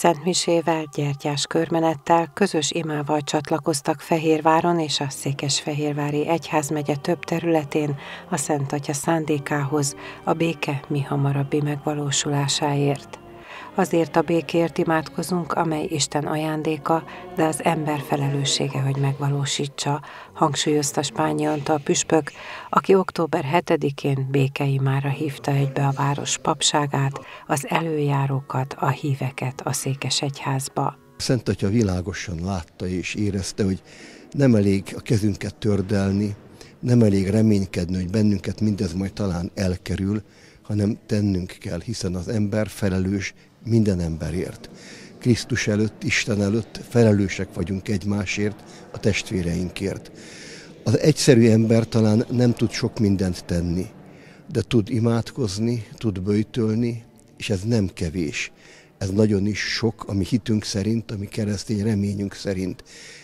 Szentmisével, gyertyás körmenettel, közös imával csatlakoztak Fehérváron és a Székesfehérvári egyházmegye több területén a Szent Atya szándékához, a béke mihamarabbi megvalósulásáért. Azért a békért imádkozunk, amely Isten ajándéka, de az ember felelőssége, hogy megvalósítsa, hangsúlyozta Spányi Antal püspök, aki október 7-én békeimára hívta egybe a város papságát, az előjárókat, a híveket a székesegyházba. Szent Atya világosan látta és érezte, hogy nem elég a kezünket tördelni, nem elég reménykedni, hogy bennünket mindez majd talán elkerül, hanem tennünk kell, hiszen az ember felelős minden emberért. Krisztus előtt, Isten előtt felelősek vagyunk egymásért, a testvéreinkért. Az egyszerű ember talán nem tud sok mindent tenni, de tud imádkozni, tud böjtölni, és ez nem kevés. Ez nagyon is sok, ami hitünk szerint, ami keresztény reményünk szerint.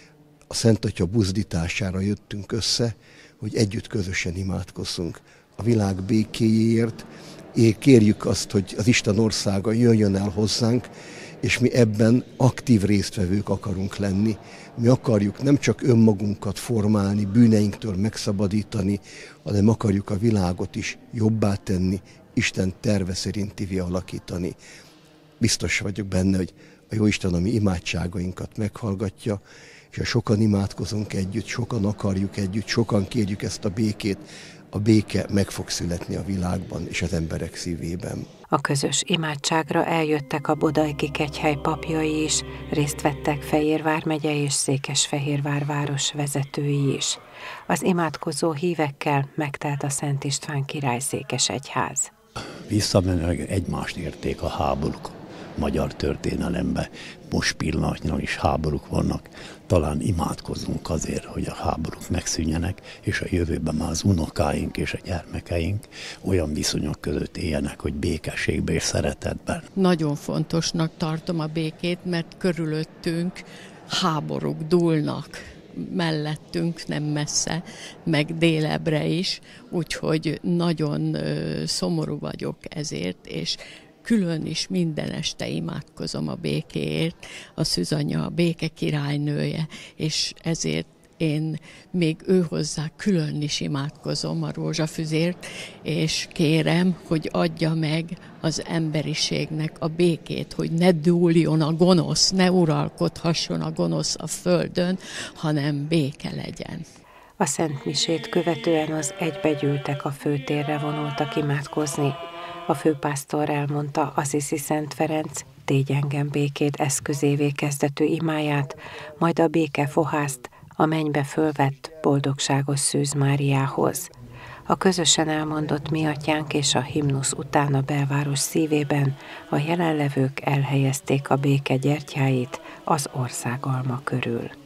A Szent Atya buzdítására jöttünk össze, hogy együtt közösen imádkozzunk a világ békéjéért, kérjük azt, hogy az Isten országa jöjjön el hozzánk, és mi ebben aktív résztvevők akarunk lenni. Mi akarjuk nem csak önmagunkat formálni, bűneinktől megszabadítani, hanem akarjuk a világot is jobbá tenni, Isten terve szerintivé alakítani. Biztos vagyok benne, hogy a Jóisten a mi imádságainkat meghallgatja, és ha sokan imádkozunk együtt, sokan akarjuk együtt, sokan kérjük ezt a békét, a béke meg fog születni a világban és az emberek szívében. A közös imádságra eljöttek a Bodajki kegyhely papjai is, részt vettek Fejérvár megye és Székesfehérvár város vezetői is. Az imádkozó hívekkel megtelt a Szent István király székesegyház. Visszamenőleg egymást érték a háborúk magyar történelemben. Most pillanatnyilag is háborúk vannak. Talán imádkozzunk azért, hogy a háborúk megszűnjenek, és a jövőben már az unokáink és a gyermekeink olyan viszonyok között éljenek, hogy békességben és szeretetben. Nagyon fontosnak tartom a békét, mert körülöttünk háborúk dúlnak, mellettünk nem messze, meg délebre is, úgyhogy nagyon szomorú vagyok ezért, és külön is minden este imádkozom a békéért, a Szűzanya, a béke királynője, és ezért én még őhozzá külön is imádkozom a rózsafüzért, és kérem, hogy adja meg az emberiségnek a békét, hogy ne dúljon a gonosz, ne uralkodhasson a gonosz a földön, hanem béke legyen. A Szent Misét követően az egybegyűltek a főtérre vonultak imádkozni. A főpásztor elmondta Assisi Szent Ferenc tégy engem békét eszközévé kezdetű imáját, majd a békefohászt a mennybe fölvett boldogságos Szűz Máriához. A közösen elmondott Mi Atyánk és a himnusz után a belváros szívében a jelenlevők elhelyezték a béke gyertyáit az országalma körül.